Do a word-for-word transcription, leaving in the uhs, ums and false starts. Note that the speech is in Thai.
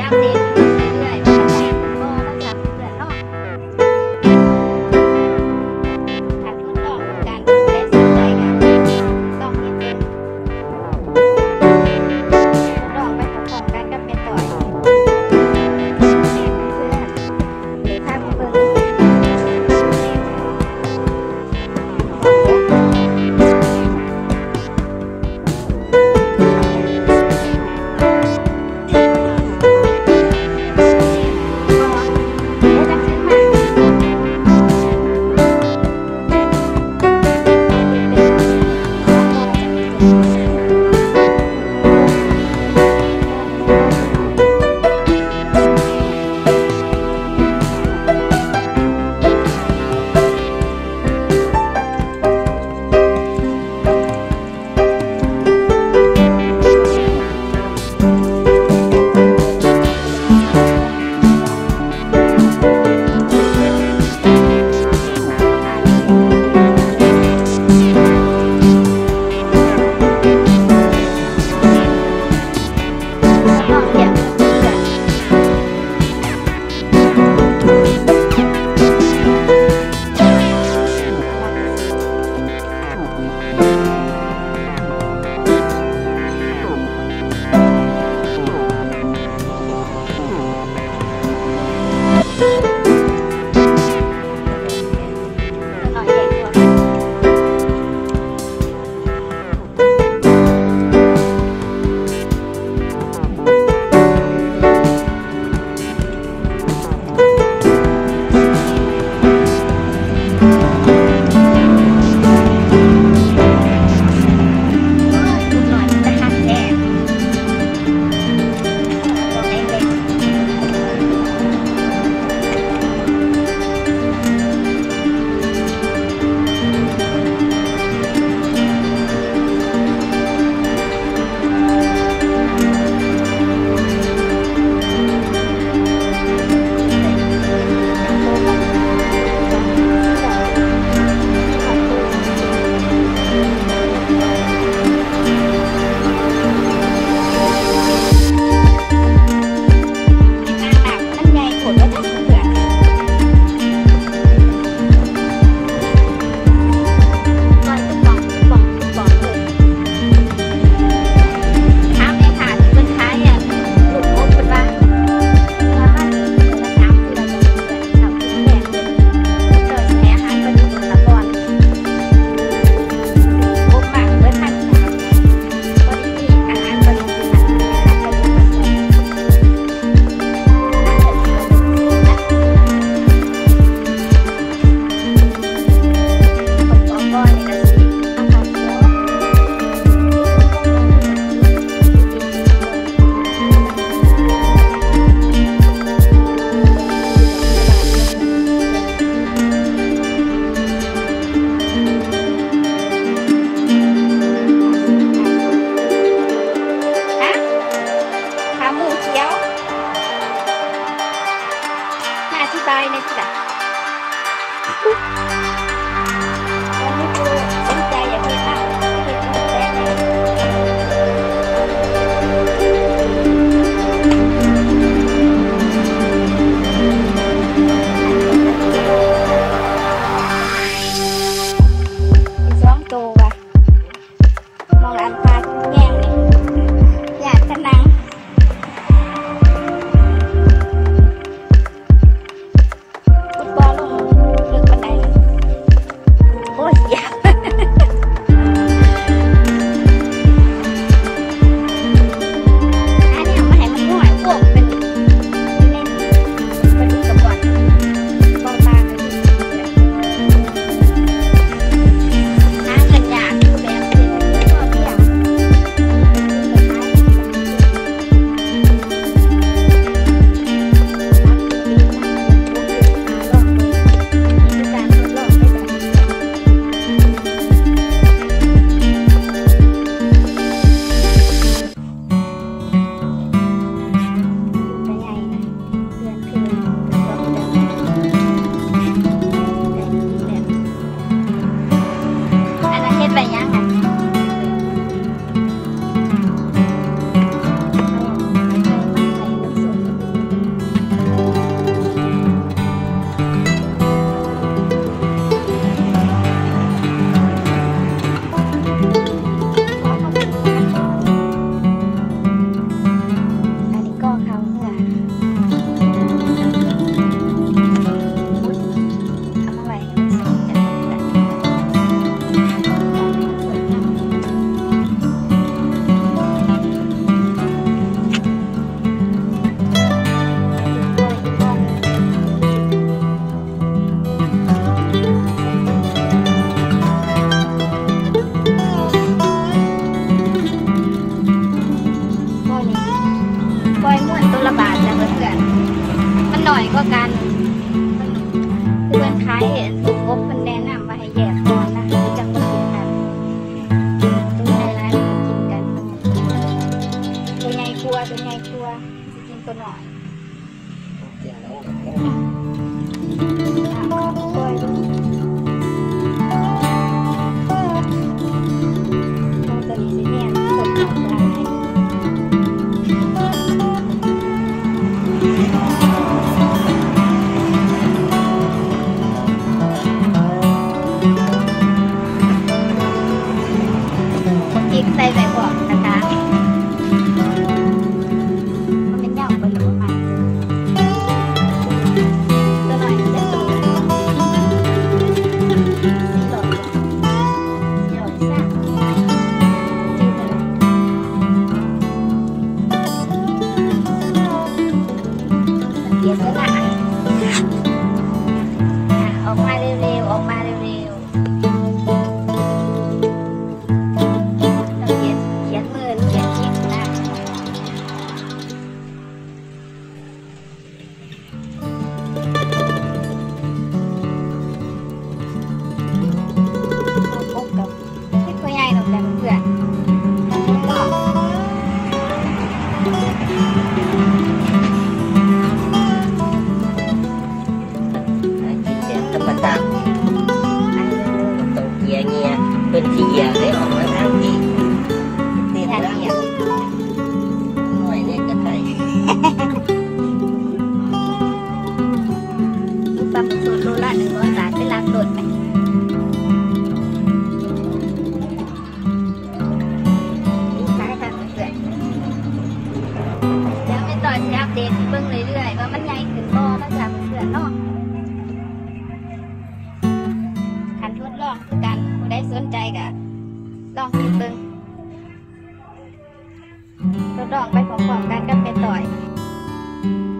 เหน่อยก็กันคือมันคล้ายลูกกบมันแนะนำว่าให้แยกก่อนนะจังมากินกันตัวใหญ่ร้ายมันกินกันตัวใหญ่กลัวตัวใหญ่กลัวจะกินตัวหน่อยกล้วยดูตัวนี้สิเนี่ยคนออกลายอีกใส่ใส่หัวนะคะมันเป็นยาวไปหรือไม่ตัวหน่อยจะโตสีหลอดสีหลอดซ่าจืดเลยสังเกตแล้วนะออกมาเร็วๆออกมาเร็วๆเป็นที่อยากได้ออกมาทางนี้เต้นแล้วหน่อยเนี่ยก็ได้ลูกปลาสูตรโลละหนึ่งร้อยบาทไปล้างโดดไหมขายทางเพื่อนเดี๋ยวไม่ต่อยจะอัปเดตเบิ่งเรื่อยๆว่ามันใหญ่ขึ้นบ่มาจากเพื่อนเนาะคันทดลองคือกันผู้ใดสนใจก็ลองคิดเบิ่งทดลองไปพร้อมๆกันกับแม่ต่อย